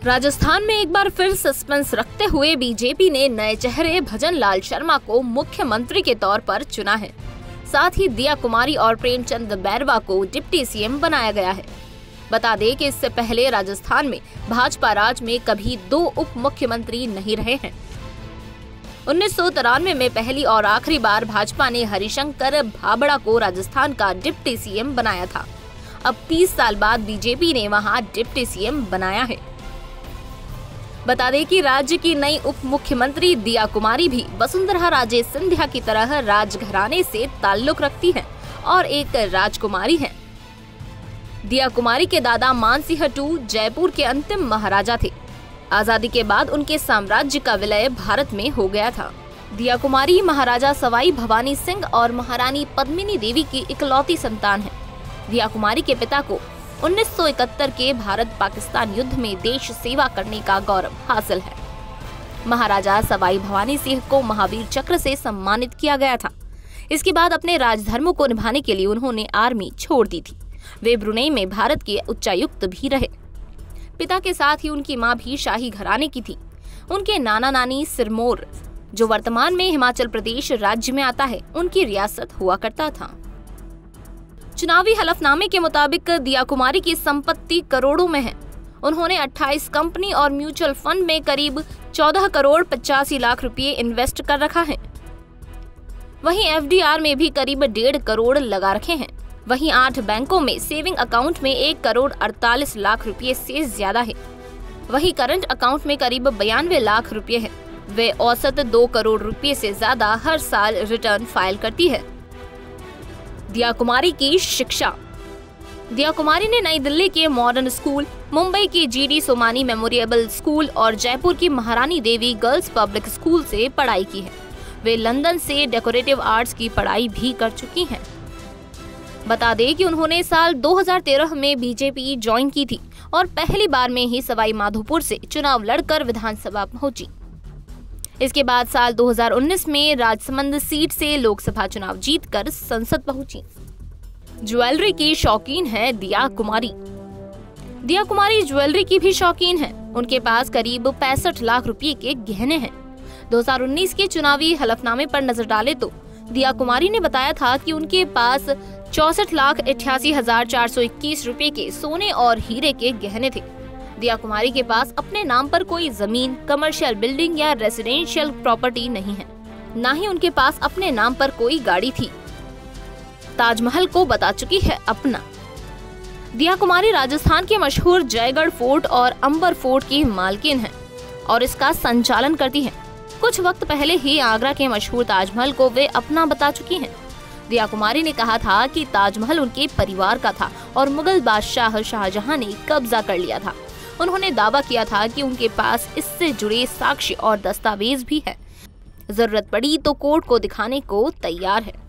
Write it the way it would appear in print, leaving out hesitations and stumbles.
राजस्थान में एक बार फिर सस्पेंस रखते हुए बीजेपी ने नए चेहरे भजन लाल शर्मा को मुख्यमंत्री के तौर पर चुना है। साथ ही दिया कुमारी और प्रेमचंद बैरवा को डिप्टी सीएम बनाया गया है। बता दें कि इससे पहले राजस्थान में भाजपा राज में कभी 2 उप मुख्यमंत्री नहीं रहे हैं। 1993 में पहली और आखिरी बार भाजपा ने हरिशंकर भाबड़ा को राजस्थान का डिप्टी सीएम बनाया था। अब 30 साल बाद बीजेपी ने वहां डिप्टी सीएम बनाया है। बता दें कि राज्य की नई उप मुख्यमंत्री दिया कुमारी भी वसुंधरा राजे सिंधिया की तरह राजघराने से ताल्लुक रखती हैं और एक राजकुमारी हैं। दिया कुमारी के दादा मानसिंह टू जयपुर के अंतिम महाराजा थे। आजादी के बाद उनके साम्राज्य का विलय भारत में हो गया था। दिया कुमारी महाराजा सवाई भवानी सिंह और महारानी पद्मिनी देवी की इकलौती संतान है। दिया कुमारी के पिता को 1971 के भारत पाकिस्तान युद्ध में देश सेवा करने का गौरव हासिल है। महाराजा सवाई भवानी सिंह को महावीर चक्र से सम्मानित किया गया था। इसके बाद अपने राजधर्मों को निभाने के लिए उन्होंने आर्मी छोड़ दी थी। वे ब्रुनेई में भारत के उच्चायुक्त भी रहे। पिता के साथ ही उनकी मां भी शाही घराने की थी। उनके नाना नानी सिरमौर, जो वर्तमान में हिमाचल प्रदेश राज्य में आता है, उनकी रियासत हुआ करता था। चुनावी हलफनामे के मुताबिक दिया कुमारी की संपत्ति करोड़ों में है। उन्होंने 28 कंपनी और म्यूचुअल फंड में करीब 14 करोड़ 85 लाख रुपए इन्वेस्ट कर रखा है। वहीं एफडीआर में भी करीब 1.5 करोड़ लगा रखे हैं। वहीं 8 बैंकों में सेविंग अकाउंट में 1 करोड़ 48 लाख रुपए से ज्यादा है। वहीं करंट अकाउंट में करीब 92 लाख रुपए है। वे औसत 2 करोड़ रुपए से ज्यादा हर साल रिटर्न फाइल करती है। दिया कुमारी की शिक्षा। दिया कुमारी ने नई दिल्ली के मॉडर्न स्कूल, मुंबई के जीडी सोमानी मेमोरियल स्कूल और जयपुर की महारानी देवी गर्ल्स पब्लिक स्कूल से पढ़ाई की है। वे लंदन से डेकोरेटिव आर्ट्स की पढ़ाई भी कर चुकी हैं। बता दें कि उन्होंने साल 2013 में बीजेपी ज्वाइन की थी और पहली बार में ही सवाई माधोपुर से चुनाव लड़कर विधानसभा पहुंची। इसके बाद साल 2019 में राजसमंद सीट से लोकसभा चुनाव जीतकर संसद पहुंची। ज्वेलरी की शौकीन है दिया कुमारी। दिया कुमारी ज्वेलरी की भी शौकीन है। उनके पास करीब 65 लाख रुपए के गहने हैं। 2019 के चुनावी हलफनामे पर नजर डाले तो दिया कुमारी ने बताया था कि उनके पास 64,88,421 रुपए के सोने और हीरे के गहने थे। दिया कुमारी के पास अपने नाम पर कोई जमीन, कमर्शियल बिल्डिंग या रेसिडेंशियल प्रॉपर्टी नहीं है। न ही उनके पास अपने नाम पर कोई गाड़ी थी। ताजमहल को बता चुकी है अपना। दिया कुमारी राजस्थान के मशहूर जयगढ़ फोर्ट और अंबर फोर्ट की मालकिन है और इसका संचालन करती है। कुछ वक्त पहले ही आगरा के मशहूर ताजमहल को वे अपना बता चुकी हैं। दिया कुमारी ने कहा था कि ताजमहल उनके परिवार का था और मुगल बादशाह शाहजहां ने कब्जा कर लिया था। उन्होंने दावा किया था कि उनके पास इससे जुड़े साक्ष्य और दस्तावेज भी है। जरूरत पड़ी तो कोर्ट को दिखाने को तैयार है।